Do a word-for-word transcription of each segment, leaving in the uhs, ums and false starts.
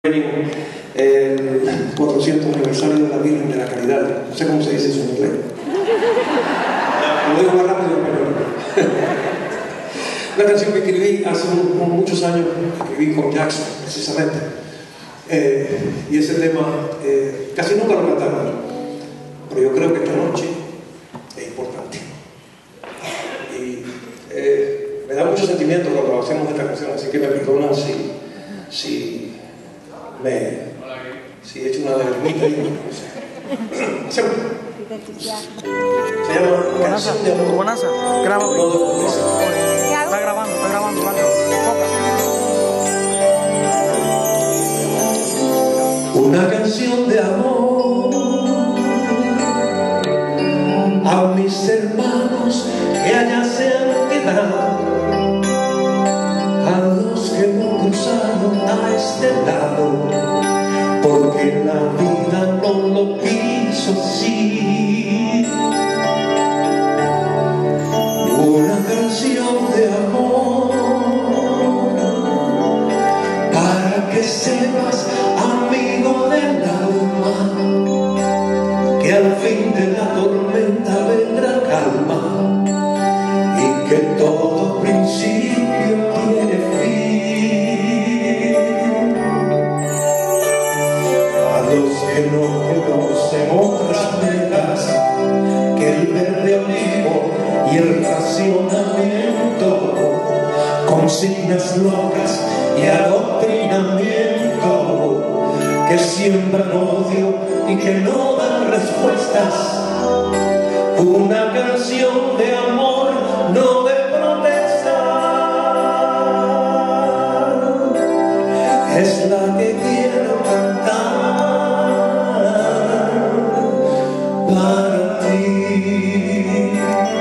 el cuatrocientos aniversario de la Virgen de la Caridad. No sé cómo se dice eso en inglés. Lo digo más rápido en español. Una canción que escribí hace un, un, muchos años, que escribí con Jackson, precisamente. Eh, y ese tema eh, casi nunca lo cantamos, pero yo creo que esta noche es importante. Y eh, me da mucho sentimiento cuando hacemos esta canción, así que me perdonan si, si me si he hecho una lagrimita ahí, no sé. Se llama Canción de Amor. Buenaza, graba. Está grabando, está grabando, vale. Una canción de amor a mis hermanos que allá se han quedado, a los que no cruzaron a este lado, porque la vida no lo quiso así. Una canción de amor para que sepas, amigo del alma, que al fin de la tormenta vendrá calma y que todo principio tiene fin. A los que no conocen otras velas que el verde olivo y el racionamiento, consignas locas y adoctrinamiento que siembran odio y que no dan respuestas. Una canción de amor, no de protesta, es la que quiero cantar para ti.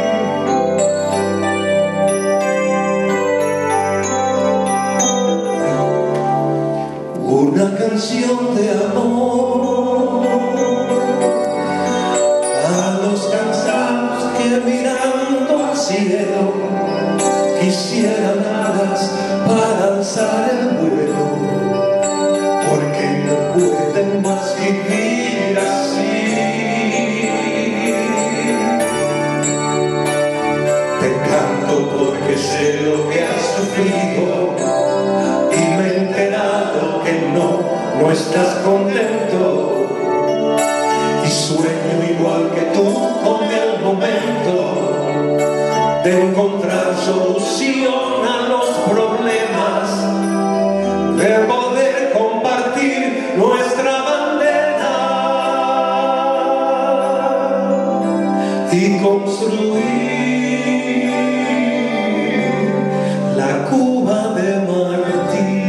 Una canción de amor a los cansados que mirando al cielo quisieran alas para alzar el vuelo, porque no pueden más vivir así. Te canto porque sé lo que has sufrido y me he enterado que no, no estás contento, y sueño igual que tú con el momento de encontrar solución a los problemas, de poder compartir nuestra bandera y construir la Cuba de Martí.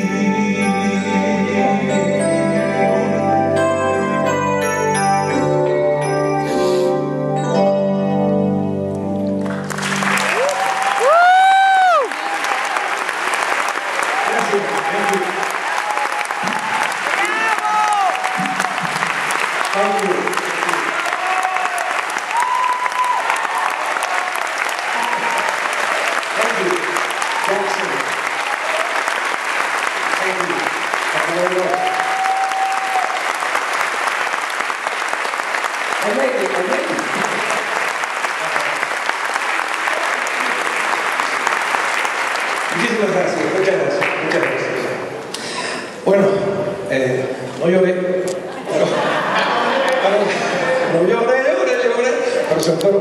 Thank you. Thank you, Jackson. Thank you. Thank you very much. I made it, I made it. Muchísimas gracias, muchas gracias, muchas gracias. Bueno, eh, no lloré, pero, pero no lloré, lloré, lloré, pero se fueron.